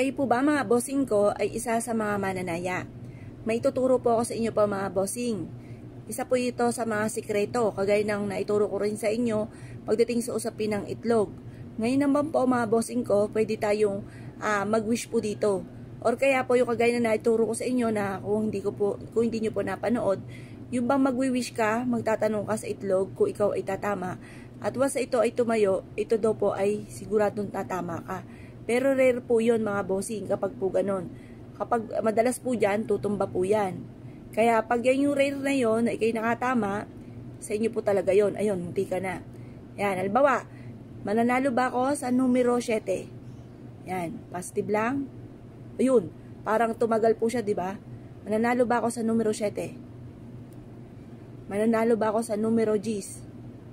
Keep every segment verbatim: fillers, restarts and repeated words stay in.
Kayo po ba mga bossing ko ay isa sa mga mananaya? May tuturo po ako sa inyo po mga bossing. Isa po ito sa mga sikreto, kagaya ng naituro ko rin sa inyo pagdating sa usapin ng itlog. Ngayon naman po mga bossing ko, pwede tayong uh, mag-wish po dito. Or kaya po yung kagaya na naituro ko sa inyo na kung hindi, ko po, kung hindi nyo po napanood, yung bang mag-wish ka, magtatanong ka sa itlog kung ikaw ay tatama. At once ito ay tumayo, ito daw po ay siguradong tatama ka. Pero rare po yun mga bossing kapag po ganon. Kapag madalas po dyan, tutumba po yan. Kaya pag yan yung rare na yun, na ikay nakatama, sa inyo po talaga yun. Ayun, munti ka na. Yan, halimbawa, mananalo ba ako sa numero siyete? Yan, positive lang. Ayun, parang tumagal po siya, di ba? Mananalo ba ako sa numero siyete? Mananalo ba ako sa numero diyes?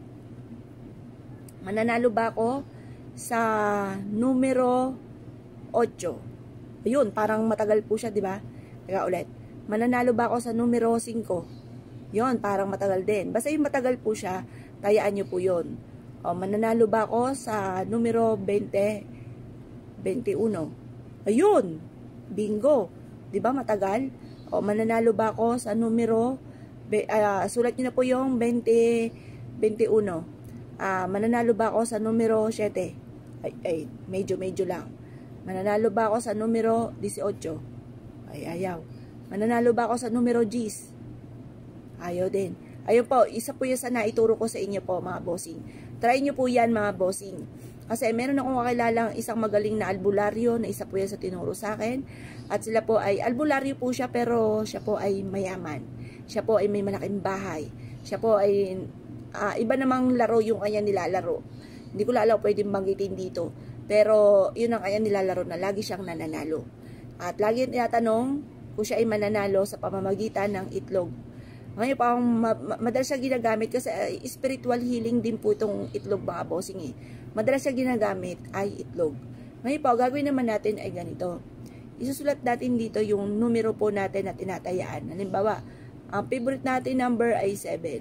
Mananalo ba ako sa numero otso? Ayun, parang matagal po siya, di ba? Teka ulit. Mananalo ba ako sa numero singko? Yun, parang matagal din. Basta yung matagal po siya, tayaan nyo po yun. O, mananalo ba ako sa numero twenty, twenty-one? Ayun, bingo. Di ba matagal? O, mananalo ba ako sa numero, uh, sulat nyo na po yung twenty, twenty-one. Uh, mananalo ba ako sa numero siyete? Ay, ay, medyo-medyo lang. Mananalo ba ako sa numero eighteen? Ay, ayaw. Mananalo ba ako sa numero diyes? Ayaw din. Ayun po, isa po yung sa naituro ko sa inyo po, mga bossing. Try nyo po yan, mga bossing. Kasi meron akong kakilalang isang magaling na albularyo, na isa po yan sa tinuro sa akin. At sila po ay, albularyo po siya, pero siya po ay mayaman. Siya po ay may malaking bahay. Siya po ay, uh, iba namang laro yung kanya nilalaro. Hindi ko lalaw pwedeng banggitin dito. Pero yun ang kaya nilalaro na lagi siyang nananalo. At lagi tinatanong kung siya ay mananalo sa pamamagitan ng itlog. Ngayon pa, ma madalas siya ginagamit kasi uh, spiritual healing din po itong itlog mga bossing eh. Madalas siya ginagamit ay itlog. Ngayon pa, gagawin naman natin ay ganito. Isusulat natin dito yung numero po natin na tinatayaan. Halimbawa, ang favorite natin number ay seven.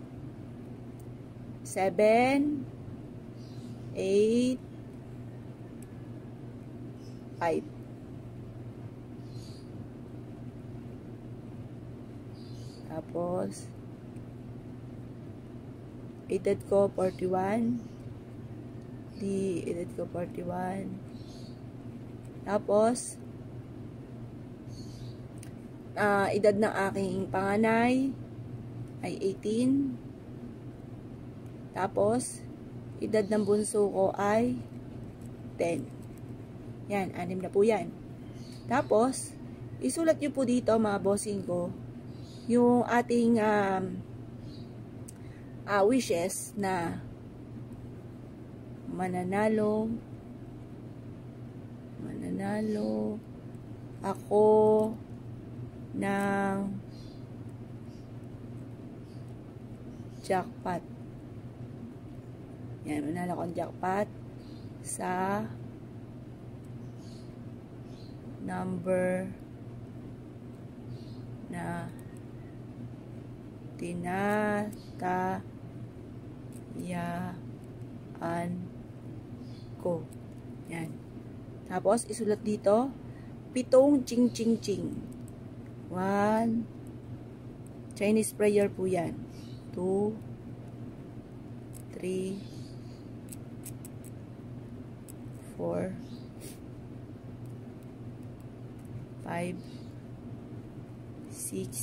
seven, eight, five. Tapos, edad ko forty-one. Di, edad ko forty-one. Tapos, uh, edad ng aking panganay ay eighteen. Tapos, edad ng bunso ko ay ten. Yan, anim na po yan. Tapos, isulat nyo po dito mga bossing ko, yung ating um, uh, wishes na mananalo, mananalo ako ng jackpot. Yan, mananalo ako ng jackpot sa number na tinatayaan ko. Yan. Tapos, isulat dito, pitong ching ching ching. One. Chinese prayer po yan. Two. Three. Four. Five. Six.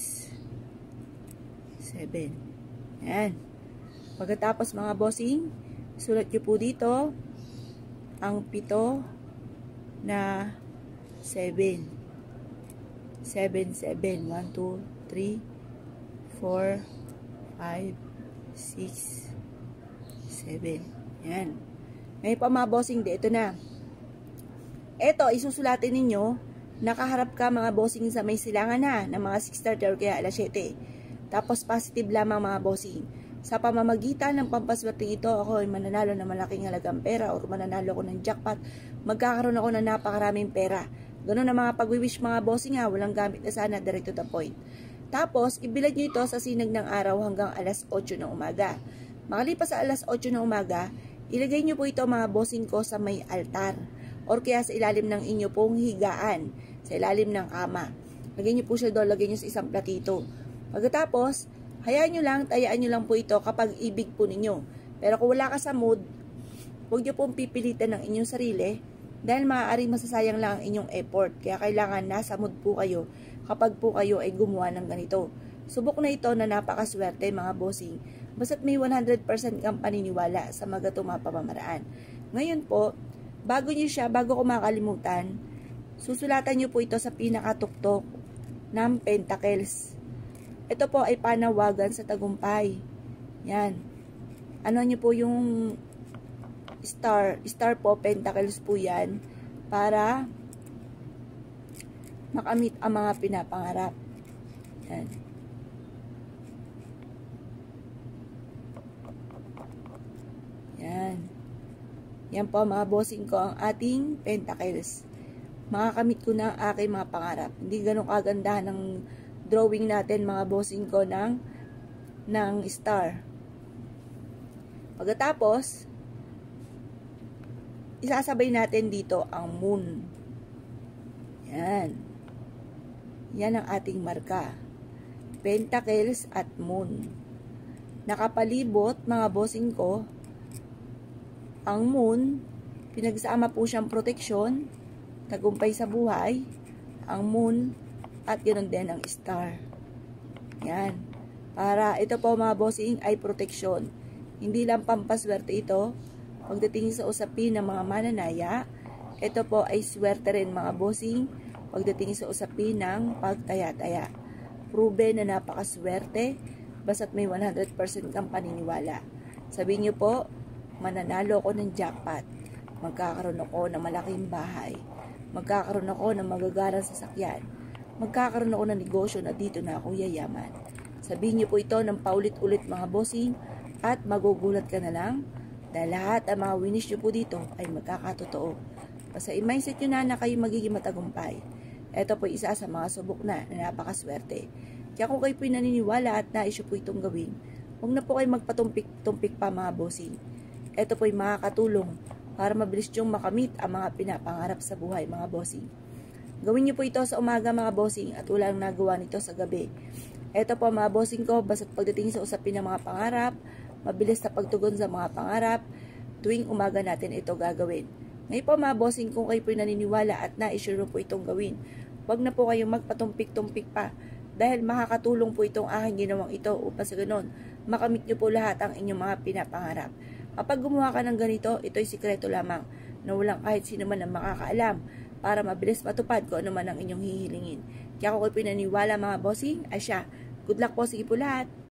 seven. Ayan. Pagkatapos mga bossing, sulat nyo po dito ang pito na seven. seven, seven. one, two, three, four, five, six, seven. Ayan. Ngayon pa mga bossing, ito na. Ito, isusulatin ninyo, nakaharap ka mga bossing sa may silangan na ng mga six thirty or kaya alas siyete. Tapos positive lamang mga bossing. Sa pamamagitan ng pampaswerte ito, ako ay mananalo ng malaking halagang pera o mananalo ako ng jackpot, magkakaroon ako ng napakaraming pera. Ganun ang mga pag-wish mga bossing ha, walang gamit na sana, direct to the point. Tapos, ibilad nyo ito sa sinag ng araw hanggang alas otso ng umaga. Makalipas sa alas otso ng umaga, ilagay nyo po ito mga bossing ko sa may altar. or kaya sa ilalim ng inyo pong higaan, sa ilalim ng kama. Lagyan nyo po siya doon, lagyan nyo sa isang platito. Pagkatapos, hayaan nyo lang, tayaan nyo lang po ito kapag ibig po ninyo. Pero kung wala ka sa mood, huwag nyo pong pipilitan ng inyong sarili dahil maaaring masasayang lang ang inyong effort. Kaya kailangan nasa mood po kayo kapag po kayo ay gumawa ng ganito. Subok na ito na napakaswerte mga bossing. Basta't may one hundred percent kang paniniwala sa mga gatong mga pamamaraan. Ngayon po, bago nyo siya, bago ko makalimutan, susulatan nyo po ito sa pinakatuktok ng pentacles. Ito po ay panawagan sa tagumpay. Yan. Ano nyo po yung star, star po, pentacles po yan, para makamit ang mga pinapangarap. Yan. Yan. Yan po mga bossing ko ang ating pentacles. Makakamit ko na ang aking mga pangarap. Hindi ganun kagandahan ng drawing natin mga bossing ko ng, ng star. Pagkatapos, isasabay natin dito ang moon. Yan. Yan ang ating marka. Pentacles at moon. Nakapalibot mga bossing ko, ang moon, pinagsama po siyang proteksyon, tagumpay sa buhay, ang moon, at ganoon din ang star. Yan. Para ito po mga bossing ay proteksyon. Hindi lang pampaswerte ito. Pagdating sa usapin ng mga mananaya, ito po ay swerte rin mga bossing. Pagdating sa usapin ng pagtaya-taya. Proven na napakaswerte, basta't may one hundred percent kang paniniwala. Sabihin niyo po, mananalo ako ng jackpot. Magkakaroon ako ng malaking bahay. Magkakaroon ako ng magagarang sasakyan. Magkakaroon ako ng negosyo na dito na ako yayaman. Sabihin niyo po ito ng paulit-ulit mga bossing at magugulat ka na lang dahil lahat ang mga winish niyo po dito ay magkakatotoo. Basta i-mindset nyo na na kayo magiging matagumpay. Ito po isa sa mga subok na na napakaswerte. Kaya kung kayo po naniniwala at nais po itong gawin, huwag na po kayo magpatumpik-tumpik pa mga bossing. Ito po ay makakatulong para mabilis nyong makamit ang mga pinapangarap sa buhay mga bossing. Gawin niyo po ito sa umaga mga bossing at walang nagawa nito sa gabi. Ito po mga bossing ko, basta't pagdating sa usapin ng mga pangarap, mabilis na pagtugon sa mga pangarap, tuwing umaga natin ito gagawin. Ngayon po mga bossing, kung kayo po naniniwala at na-issue po itong gawin, huwag na po kayong magpatumpik-tumpik pa dahil makakatulong po itong aking ginawang ito upang sa ganon, makamit niyo po lahat ang inyong mga pinapangarap. Kapag gumawa ka ng ganito, ito ay sikreto lamang na walang kahit sino man ang makakaalam para mabilis matupad kung ano man ang inyong hihilingin. Kaya kung kayo pinaniwala mga bossing, ay siya. Good luck po, sige po lahat!